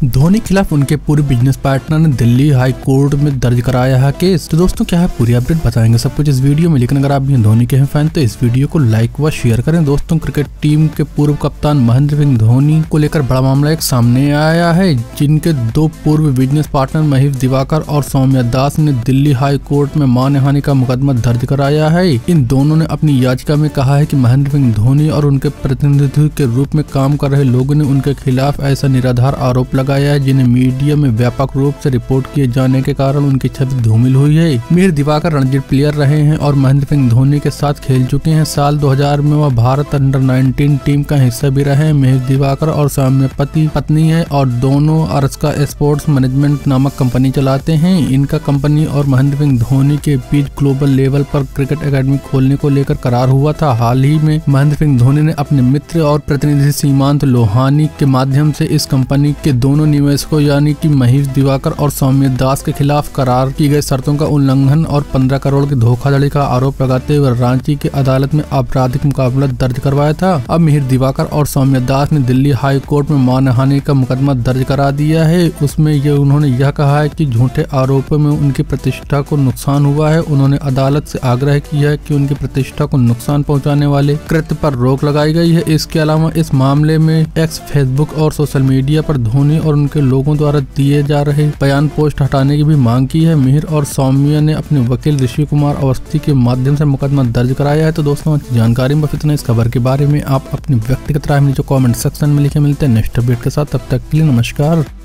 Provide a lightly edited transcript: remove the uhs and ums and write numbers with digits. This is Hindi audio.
धोनी के खिलाफ उनके पूर्व बिजनेस पार्टनर ने दिल्ली हाई कोर्ट में दर्ज कराया है केस। तो दोस्तों क्या है पूरी अपडेट बताएंगे सब कुछ इस वीडियो में। लेकिन अगर आप भी धोनी के हैं फैन तो इस वीडियो को लाइक व शेयर करें। दोस्तों क्रिकेट टीम के पूर्व कप्तान महेंद्र सिंह धोनी को लेकर बड़ा मामला एक सामने आया है, जिनके दो पूर्व बिजनेस पार्टनर महेश दिवाकर और सौम्या दास ने दिल्ली हाई कोर्ट में मानहानि का मुकदमा दर्ज कराया है। इन दोनों ने अपनी याचिका में कहा है कि महेंद्र सिंह धोनी और उनके प्रतिनिधि के रूप में काम कर रहे लोगों ने उनके खिलाफ ऐसा निराधार आरोप लगाया है, जिन्हें मीडिया में व्यापक रूप से रिपोर्ट किए जाने के कारण उनकी छवि धूमिल हुई है। महेश दिवाकर रणजी प्लेयर रहे हैं और महेंद्र सिंह धोनी के साथ खेल चुके हैं। साल 2000 में वह भारत अंडर 19 टीम का हिस्सा भी रहे हैं। महेश दिवाकर और सौम्या पत्नी है और दोनों अर्स्का स्पोर्ट्स मैनेजमेंट नामक कंपनी चलाते हैं। इनका कंपनी और महेंद्र सिंह धोनी के बीच ग्लोबल लेवल पर क्रिकेट एकेडमी खोलने को लेकर करार हुआ था। हाल ही में महेंद्र सिंह धोनी ने अपने मित्र और प्रतिनिधि सीमांत लोहानी के माध्यम से इस कंपनी के दोनों निवेशकों यानी कि महेश दिवाकर और सौम्या दास के खिलाफ करार की गई शर्तों का उल्लंघन और 15 करोड़ की धोखाधड़ी का आरोप लगाते हुए रांची की अदालत में आपराधिक मुकदमा दर्ज करवाया था। अब महेश दिवाकर और सौम्या दास ने दिल्ली हाई कोर्ट में मानहानि का मुकदमा दर्ज करा दिया है। उसमें उन्होंने यह कहा है कि झूठे आरोपों में उनकी प्रतिष्ठा को नुकसान हुआ है। उन्होंने अदालत से आग्रह किया है कि उनकी प्रतिष्ठा को नुकसान पहुँचाने वाले कृत्य पर रोक लगाई गई है। इसके अलावा इस मामले में एक्स, फेसबुक और सोशल मीडिया पर धोनी और उनके लोगों द्वारा दिए जा रहे बयान पोस्ट हटाने की भी मांग की है। महेश और सौम्या ने अपने वकील ऋषि कुमार अवस्थी के माध्यम से मुकदमा दर्ज कराया है। तो दोस्तों जानकारी में इतना। इस खबर के बारे में आप अपनी व्यक्तिगत राय नीचे कमेंट सेक्शन में लिखे। मिलते हैं नेक्स्ट अपडेट के साथ, तब तक के लिए नमस्कार।